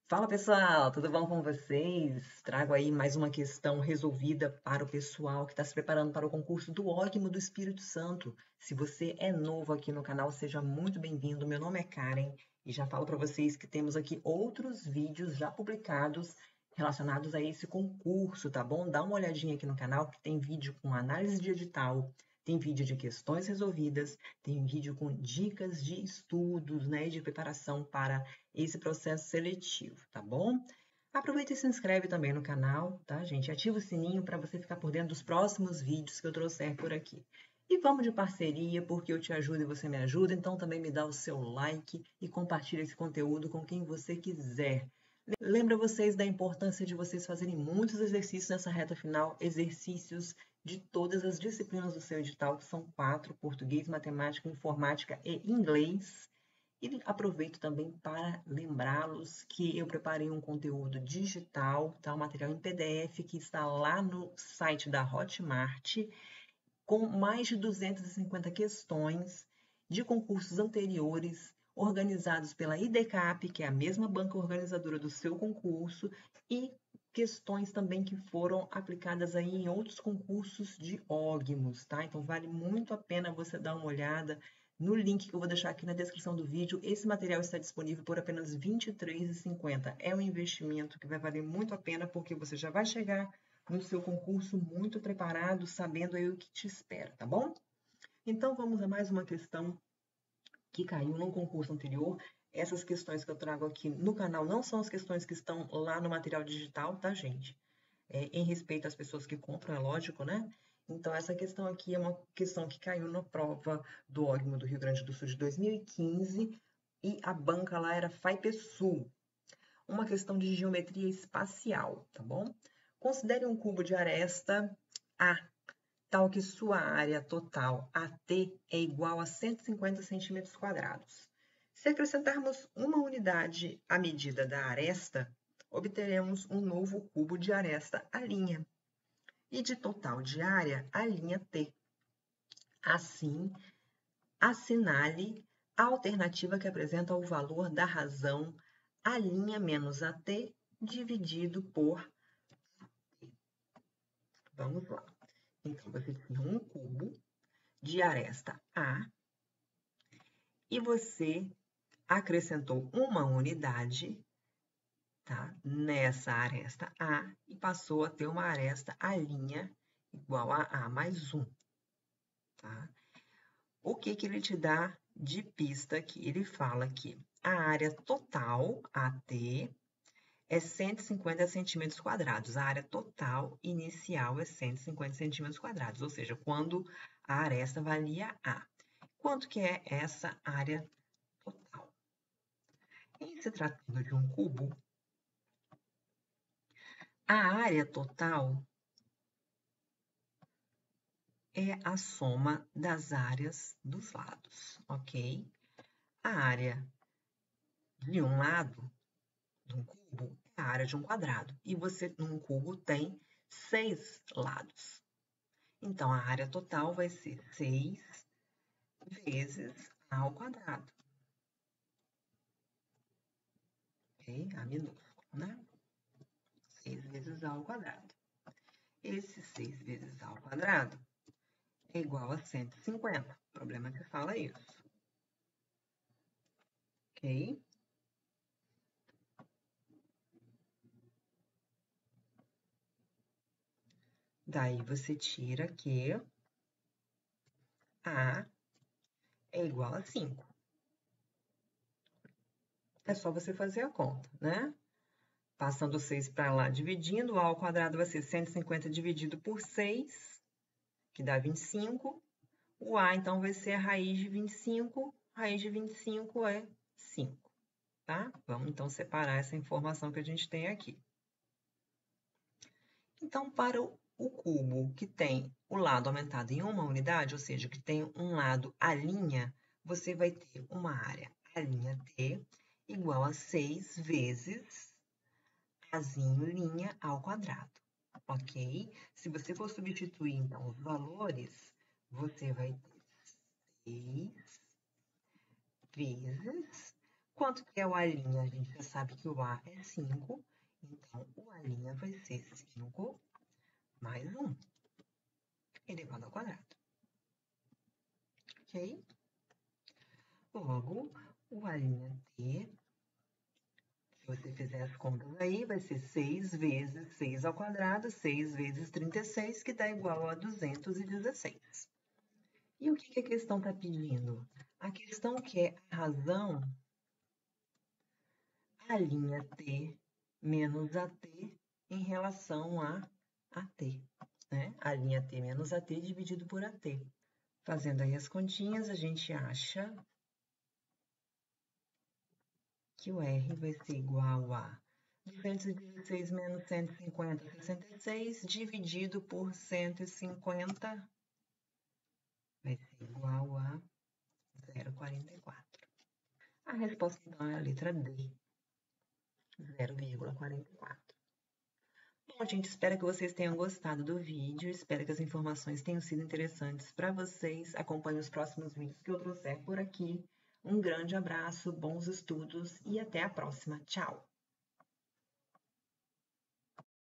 Fala pessoal, tudo bom com vocês? Trago aí mais uma questão resolvida para o pessoal que está se preparando para o concurso do Ógimo do Espírito Santo. Se você é novo aqui no canal, seja muito bem-vindo. Meu nome é Karen e já falo para vocês que temos aqui outros vídeos já publicados relacionados a esse concurso, tá bom? Dá uma olhadinha aqui no canal que tem vídeo com análise de edital, tem vídeo de questões resolvidas, tem vídeo com dicas de estudos, né, de preparação para esse processo seletivo, tá bom? Aproveita e se inscreve também no canal, tá, gente? Ativa o sininho para você ficar por dentro dos próximos vídeos que eu trouxer por aqui. E vamos de parceria, porque eu te ajudo e você me ajuda, então também me dá o seu like e compartilha esse conteúdo com quem você quiser. Lembra vocês da importância de vocês fazerem muitos exercícios nessa reta final, exercícios de todas as disciplinas do seu edital, que são 4, português, matemática, informática e inglês. E aproveito também para lembrá-los que eu preparei um conteúdo digital, tá? Um material em PDF que está lá no site da Hotmart, com mais de 250 questões de concursos anteriores, organizados pela IDCAP, que é a mesma banca organizadora do seu concurso, e questões também que foram aplicadas aí em outros concursos de ógmos, tá? Então vale muito a pena você dar uma olhada no link que eu vou deixar aqui na descrição do vídeo. Esse material está disponível por apenas R$ 23,50. É um investimento que vai valer muito a pena, porque você já vai chegar no seu concurso muito preparado, sabendo aí o que te espera, tá bom? Então vamos a mais uma questão que caiu num concurso anterior. Essas questões que eu trago aqui no canal não são as questões que estão lá no material digital, tá, gente? Em respeito às pessoas que compram, é lógico, né? Então, essa questão aqui é uma questão que caiu na prova do ógmo do Rio Grande do Sul de 2015 e a banca lá era FAIPESUL. Uma questão de geometria espacial, tá bom? Considere um cubo de aresta A, tal que sua área total AT é igual a 150 centímetros quadrados. Se acrescentarmos uma unidade à medida da aresta, obteremos um novo cubo de aresta A', e de total de área a linha T. Assim, assinale a alternativa que apresenta o valor da razão A' menos AT dividido por. Vamos lá. Então, você tem um cubo de aresta A e você acrescentou uma unidade, tá, nessa aresta A e passou a ter uma aresta A' igual a A mais 1. Tá? O que ele te dá de pista aqui? Ele fala que a área total, AT, é 150 centímetros quadrados. A área total inicial é 150 centímetros quadrados, ou seja, quando a aresta valia A. Quanto que é essa área total? Em se tratando de um cubo, a área total é a soma das áreas dos lados, ok? A área de um lado de um cubo é a área de um quadrado. E você, num cubo, tem 6 lados. Então, a área total vai ser 6 vezes A ao quadrado. Ok? A minúsculo, né? 6 vezes A ao quadrado. Esse 6 vezes A ao quadrado é igual a 150. O problema é que fala isso. Ok? Daí você tira que A é igual a 5. É só você fazer a conta, né? Passando 6 para lá, dividindo, o A ao quadrado vai ser 150 dividido por 6, que dá 25. O A, então, vai ser a raiz de 25. Raiz de 25 é 5, tá? Vamos, então, separar essa informação que a gente tem aqui. Então, para o cubo que tem o lado aumentado em uma unidade, ou seja, que tem um lado A', você vai ter uma área A'T igual a 6 vezes Azinho linha ao quadrado, ok? Se você for substituir, então, os valores, você vai ter 6 vezes Quanto que é o A'? A gente já sabe que o A é 5, então o A' vai ser 5 mais 1, elevado ao quadrado. Ok? Logo, o A' T, se você fizer as contas aí, vai ser 6 vezes 6 ao quadrado, 6 vezes 36, que dá igual a 216. E o que a questão está pedindo? A questão quer a razão A'T menos AT em relação a AT, né? A'T menos AT dividido por AT. Fazendo aí as continhas, a gente acha que o R vai ser igual a 216 menos 150, 66, dividido por 150, vai ser igual a 0,44. A resposta, então, é a letra D, 0,44. Bom, gente, espero que vocês tenham gostado do vídeo, espero que as informações tenham sido interessantes para vocês. Acompanhe os próximos vídeos que eu trouxer por aqui. Um grande abraço, bons estudos e até a próxima. Tchau!